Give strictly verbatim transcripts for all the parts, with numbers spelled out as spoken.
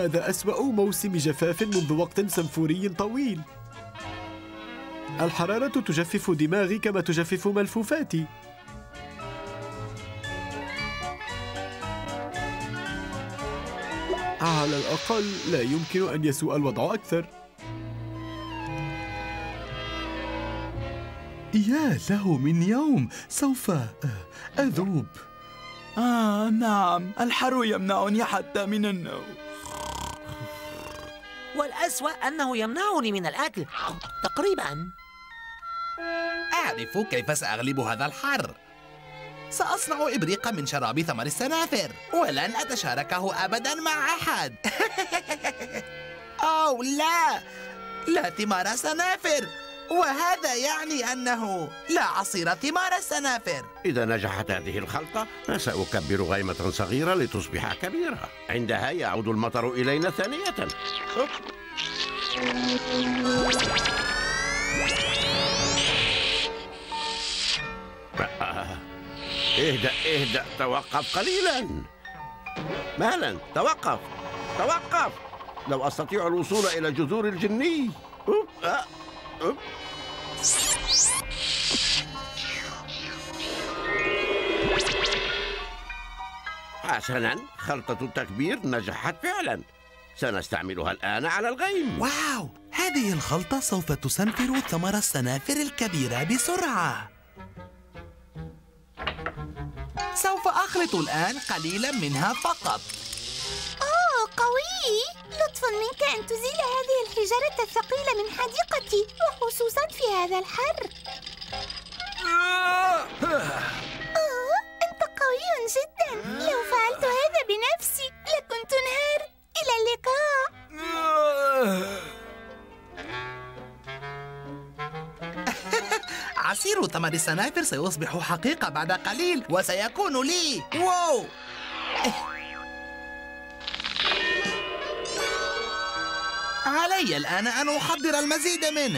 هذا أسوأ موسم جفاف منذ وقت سنفوري طويل. الحرارة تجفف دماغي كما تجفف ملفوفاتي. على الأقل لا يمكن أن يسوء الوضع أكثر. يا له من يوم، سوف أذوب. آه نعم، الحر يمنعني حتى من النوم. والأسوأ أنه يمنعني من الأكل تقريباً. أعرف كيف سأغلب هذا الحر. سأصنع إبريقا من شراب ثمر السنافر ولن أتشاركه أبداً مع أحد. أو لا، لا ثمار سنافر، وهذا يعني أنه لا عصير ثمار السنافر. إذا نجحت هذه الخلطة سأكبر غيمة صغيرة لتصبح كبيرة. عندها يعود المطر إلينا ثانية. اهدأ اهدأ، توقف قليلا. مهلا، توقف توقف. لو أستطيع الوصول إلى جذور الجني. أوب. أه. أوب. حسنا، خلطة التكبير نجحت فعلا. سنستعملها الآن على الغيم. واو، هذه الخلطة سوف تسنفر ثمر السنافر الكبيرة بسرعة. سوف أخلط الآن قليلا منها فقط. أوه قوي! لطف منك أن تزيل هذه الحجارة الثقيلة من حديقتي، وخصوصا في هذا الحر. أوه، أنت قوي جدا. لو فعلت هذا بنفسي لكنت انهارت. إلى اللقاء. عصير ثمر السنافر سيصبح حقيقة بعد قليل، وسيكون لي. واو! علي الآن أن أحضر المزيد منه.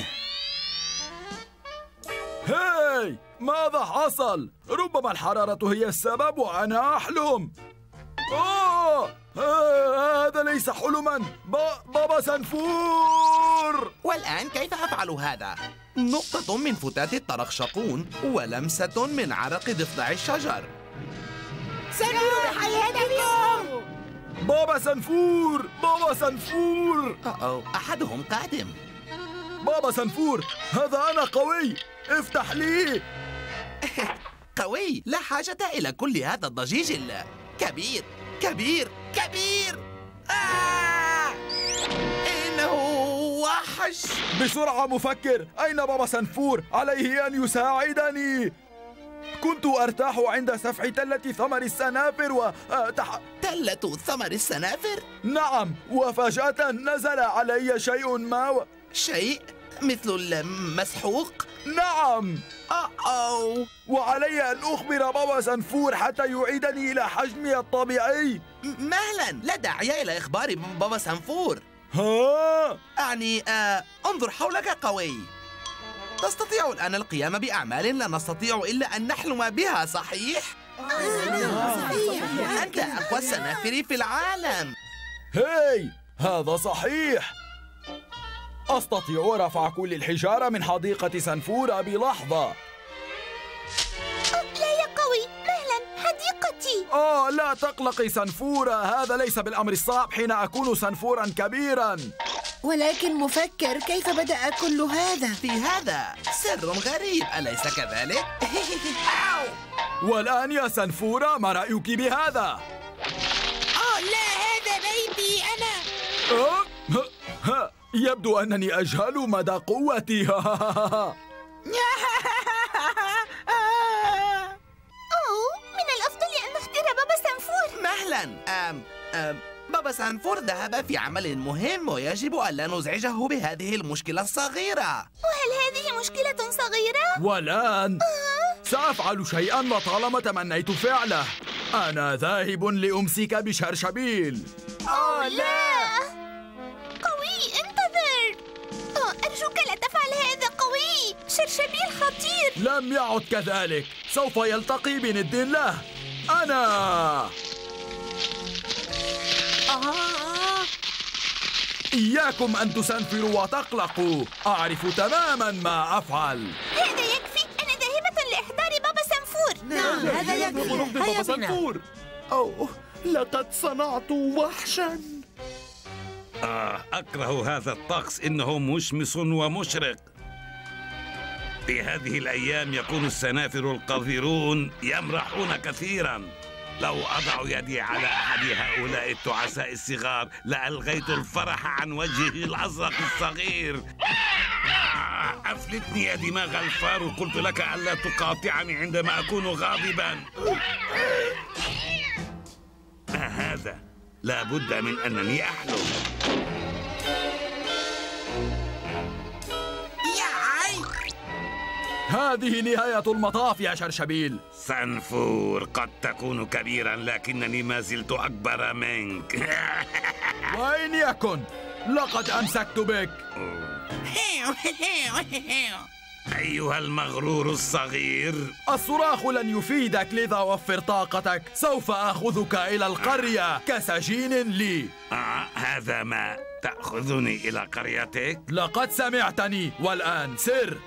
هاي، ماذا حصل؟ ربما الحرارة هي السبب وأنا أحلم. أوه، هذا ليس حلما. با بابا سنفور. والآن كيف أفعل هذا؟ نقطة من فتات الطرخشقون ولمسة من عرق ضفدع الشجر. سنفور بحياتكم. بابا سنفور، بابا سنفور. أوه، أحدهم قادم. بابا سنفور، هذا أنا قوي، افتح لي. قوي، لا حاجة إلى كل هذا الضجيج الكبير كبير كبير. آه! إنه وحش. بسرعة مفكر، أين بابا سنفور؟ عليه أن يساعدني. كنت أرتاح عند سفح تلة ثمر السنافر و تح... تلة ثمر السنافر؟ نعم، وفجأة نزل علي شيء ما و... شيء مثل المسحوق؟ نعم. أوه، وعلي أن أخبر بابا سنفور حتى يعيدني إلى حجمي الطبيعي. مهلا، لا داعي إلى إخبار بابا سنفور. ها؟ أعني آه انظر حولك قوي. تستطيع الآن القيام بأعمال لا نستطيع إلا أن نحلم بها، صحيح؟ أنت أقوى السنافر في العالم. هاي، هذا صحيح. أستطيع رفع كل الحجارة من حديقة سنفورة بلحظة. لا يا قوي، مهلا، حديقتي. آه لا تقلقي سنفورة، هذا ليس بالأمر الصعب حين أكون سنفورا كبيرا. ولكن مفكر، كيف بدأ كل هذا؟ في هذا سر غريب، أليس كذلك؟ والآن يا سنفورة، ما رأيك بهذا؟ أوه لا، هذا بيتي أنا. أه؟ ها، يبدو أنني أجهل مدى قوتي. أوه، من الأفضل أن نحضر بابا سنفور. مهلا. أم أم بابا سنفور ذهب في عمل مهم، ويجب ألا نزعجه بهذه المشكلة الصغيرة. وهل هذه مشكلة صغيرة؟ والآن سأفعل شيئا لطالما تمنيت فعله. أنا ذاهب لأمسك بشرشبيل. أوه لا! قوي، انتظر. أوه، أرجوك لا تفعل هذا قوي. شرشبيل خطير. لم يعد كذلك، سوف يلتقي بند له. أنا آه إياكم أن تسنفروا وتقلقوا. أعرف تماما ما أفعل. هذا يكفي. أنا ذاهبة لإحضار بابا سنفور. نعم هذا يكفي. هيا بنا. أوه، لقد صنعت وحشا. آه أكره هذا الطقس، إنه مشمس ومشرق. في هذه الأيام يكون السنافر القذرون يمرحون كثيرا. لو أضع يدي على أحد هؤلاء التعساء الصغار لألغيت الفرح عن وجهه الأزرق الصغير. أفلتني يا دماغ الفار، قلت لك ألا تقاطعني عندما أكون غاضبا. ما هذا؟ لا بد من أنني أحلم. هذه نهاية المطاف يا شرشبيل. سنفور، قد تكون كبيرا لكنني ما زلت أكبر منك. وإن يكن لقد أمسكت بك. أيها المغرور الصغير، الصراخ لن يفيدك، لذا وفر طاقتك. سوف أخذك إلى القرية كسجين لي. آه هذا ما تأخذني إلى قريتك؟ لقد سمعتني، والآن سر.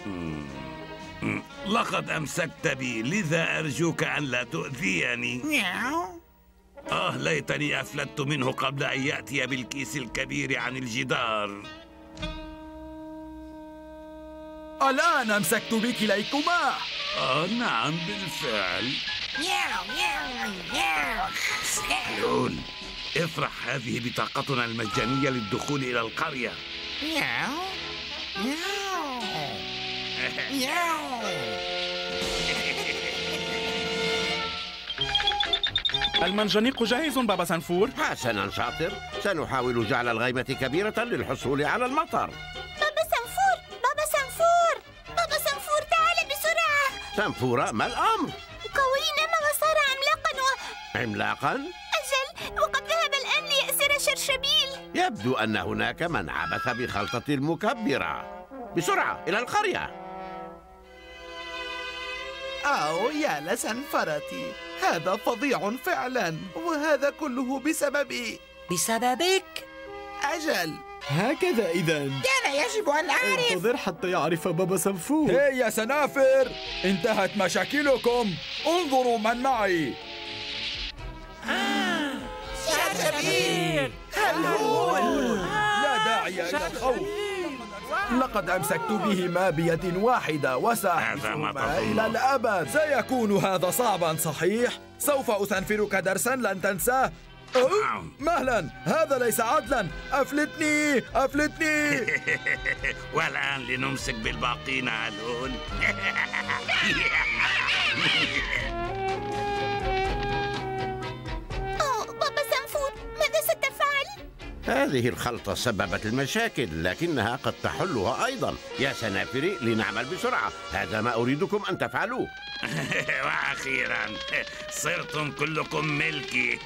لقد أمسكت بي، لذا أرجوك أن لا تؤذيني. آه ليتني أفلت منه قبل أن يأتي بالكيس الكبير عن الجدار. الآن أمسكت بكليكما. آه نعم بالفعل. لول، افرح، هذه بطاقتنا المجانية للدخول إلى القرية. المنجنيق جاهز بابا سنفور. حسنا شاطر، سنحاول جعل الغيمة كبيرة للحصول على المطر. بابا سنفور، بابا سنفور، بابا سنفور تعال بسرعة. سنفورة، ما الأمر؟ قوي نما وصار عملاقا و... عملاقا؟ أجل، وقد ذهب الآن ليأسر شرشبيل. يبدو أن هناك من عبث بخلطة المكبرة. بسرعة إلى القرية. أو يا لسنفرتي، هذا فظيع فعلا، وهذا كله بسببي. بسببك؟ أجل. هكذا إذا كان يجب أن أعرف. انتظر حتى يعرف بابا سنفور. هي يا سنافر، انتهت مشاكلكم. انظروا من معي. شرشبيل، هلهول. لا داعي إلى الخوف، لقد أمسكت بهما بيد واحدة وسأحبسهما إلى الأبد. سيكون هذا صعبا صحيح؟ سوف أسنفرك درسا لن تنساه. أه؟ مهلا، هذا ليس عدلا. أفلتني أفلتني. والآن لنمسك بالباقين هلول. أوه بابا سنفور، ماذا ستفعل؟ هذه الخلطة سببت المشاكل، لكنها قد تحلها أيضا. يا سنافري، لنعمل بسرعة، هذا ما أريدكم أن تفعلوه. وأخيرا صرتم كلكم ملكي.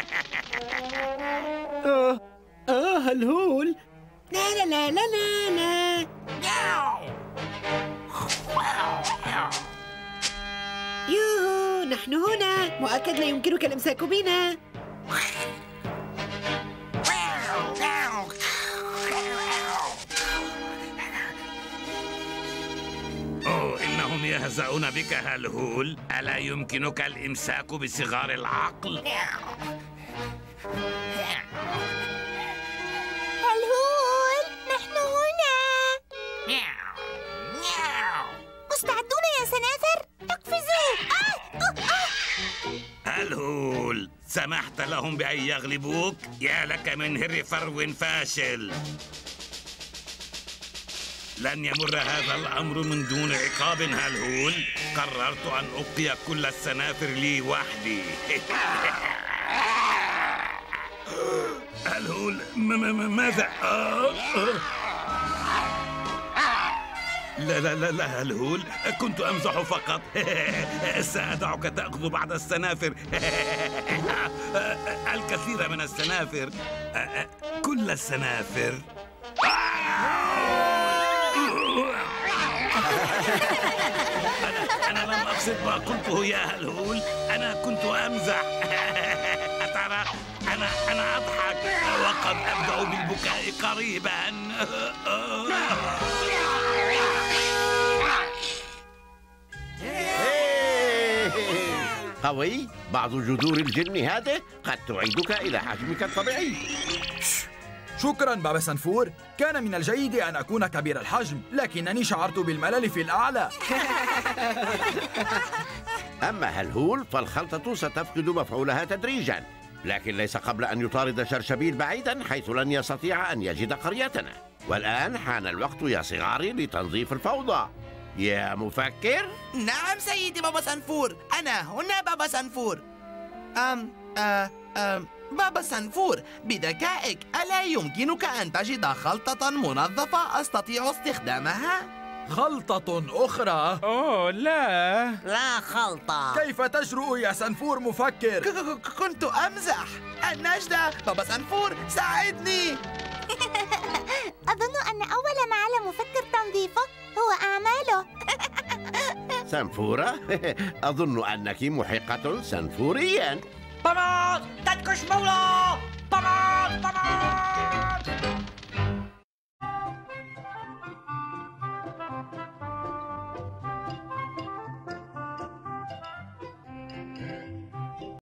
آه آه هلهول. لا لا لا لا لا لا. يوهو، نحن هنا، مؤكد لا يمكنك الإمساك بنا. أوه، إنهم يهزؤون بك هلهول. ألا يمكنك الإمساك بصغار العقل؟ هلهول، نحن هنا. مستعدون يا سنافر؟ اقفزوا. آه آه آه. هلهول، سمحت لهم بأن يغلبوك؟ يا لك من هر فرو فاشل. لن يمر هذا الأمر من دون عقاب هلهول. قررت أن أبقي كل السنافر لي وحدي. هلهول، ماذا؟ لا لا لا لا هلهول، كنت أمزح فقط. سأدعك تأخذ بعض السنافر. الكثير من السنافر، كل السنافر. أنا, أنا لم أقصد ما قلته يا هلهول، أنا كنت أمزح. ترى أنا أنا أضحك وقد أبدأ بالبكاء قريبا. قوي، بعض جذور الجن هذه قد تعيدك إلى حجمك الطبيعي. شكرا بابا سنفور، كان من الجيد أن أكون كبير الحجم، لكنني شعرت بالملل في الأعلى. أما هلهول فالخلطة ستفقد مفعولها تدريجا، لكن ليس قبل أن يطارد شرشبيل بعيدا حيث لن يستطيع أن يجد قريتنا. والآن حان الوقت يا صغاري لتنظيف الفوضى. يا مفكر؟ نعم سيدي بابا سنفور، أنا هنا بابا سنفور. أم أه أم بابا سنفور، بذكائك ألا يمكنك أن تجد خلطة منظفة أستطيع استخدامها؟ خلطة أخرى؟ أوه لا لا خلطة. كيف تجرؤ يا سنفور مفكر؟ ك- ك- كنت أمزح. النجدة بابا سنفور ساعدني. أظن أن أول ما على مفكر تنظيفه هو أعماله. سنفورة؟ أظن أنك محقة سنفوريا. طبعا تدكش مولا. طبعا طبعا